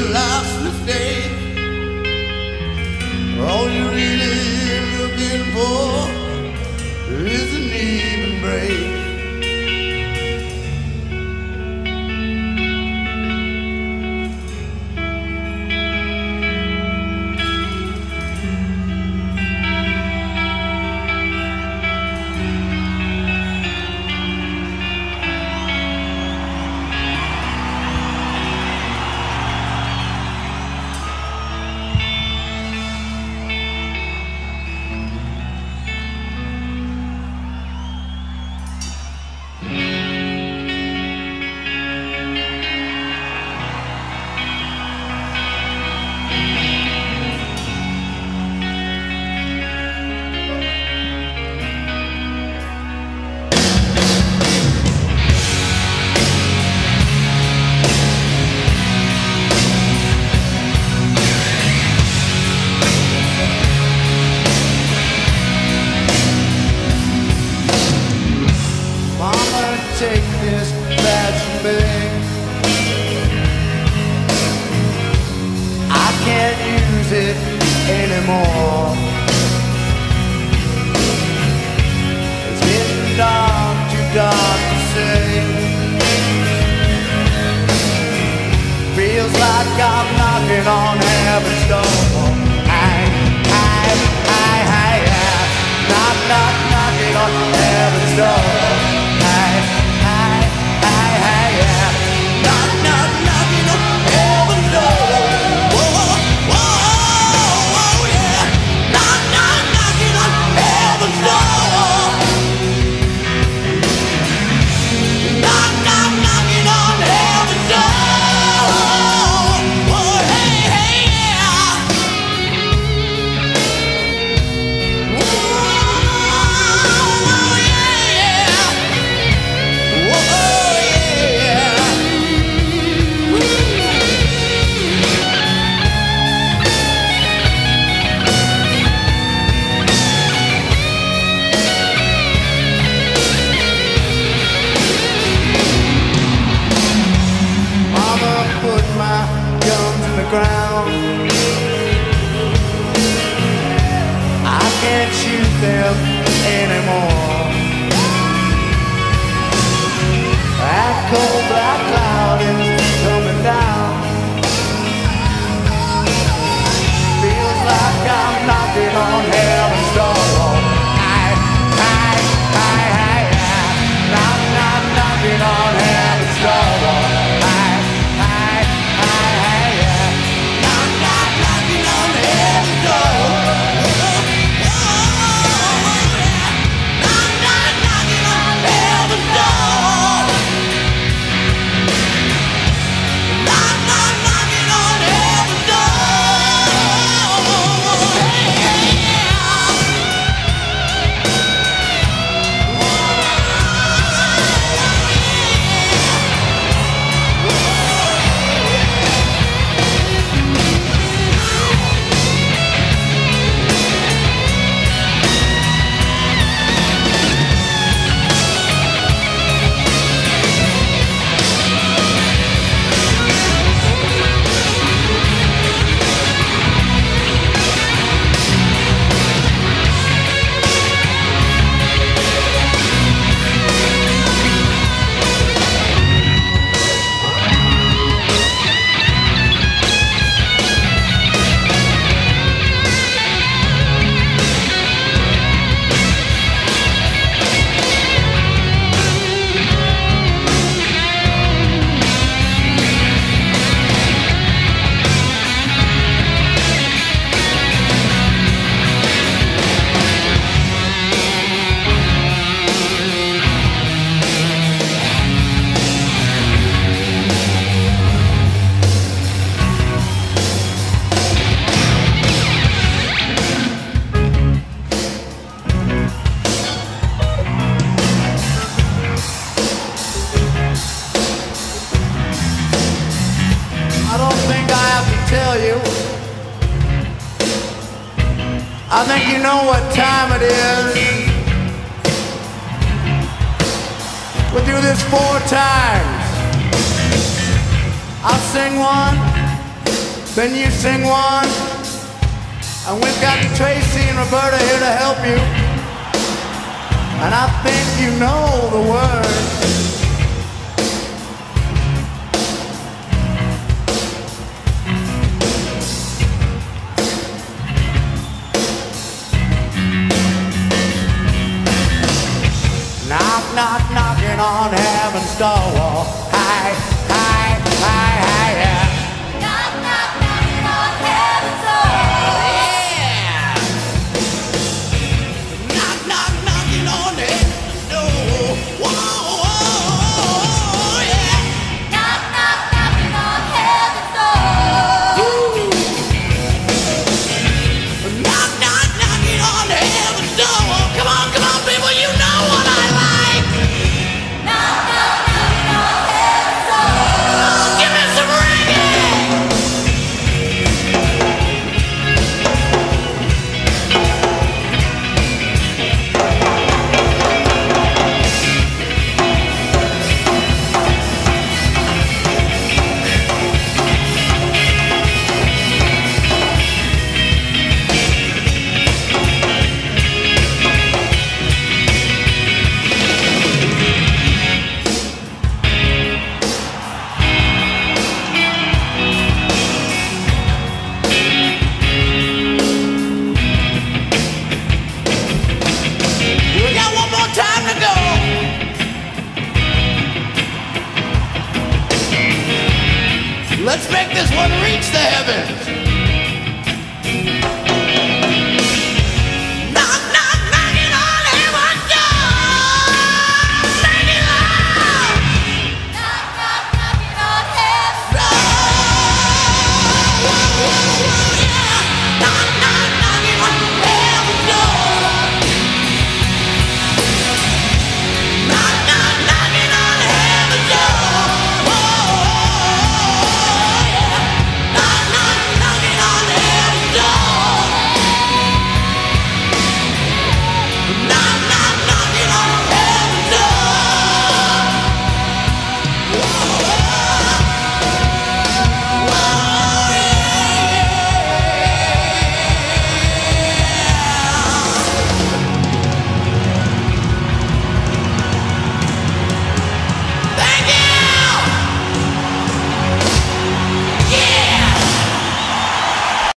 life's mistake. All you're really looking for is an even break. Take this badge from me. I can't use it anymore. It's getting dark, too dark to see. Feels like I'm knocking on heaven's door. Knock, knock, knocking on heaven's door. Ground. I can't shoot them anymore. That cold black cloud is coming down. Feels like I'm knocking on heaven's door. Knock, knock, knocking on heaven's door. I think you know what time it is. We'll do this 4 times. I'll sing 1, then you sing one. And we've got Tracy and Roberta here to help you. And I think you know the words. Knock, knock, knocking on heaven's door. Hi, hi, hi, hi, yeah. Knock, knock, knocking on heaven's door. Yeah. Knock, knock, knocking on heaven's door. Whoa, whoa, yeah. Knock, knock, knocking on heaven's door. Knock, knock, knocking on heaven's door. Come on, people, you know what I like. Knock, knock, knocking on heaven's door. Give me some reggae. We got one more time to go. Let's make this one reach the heavens.